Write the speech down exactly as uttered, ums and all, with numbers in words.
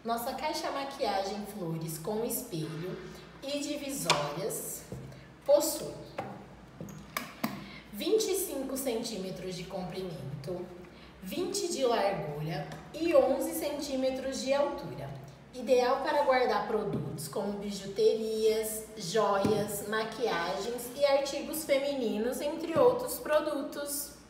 Nossa caixa maquiagem flores com espelho e divisórias possui vinte e cinco centímetros de comprimento, vinte de largura e onze centímetros de altura. Ideal para guardar produtos como bijuterias, joias, maquiagens e artigos femininos, entre outros produtos.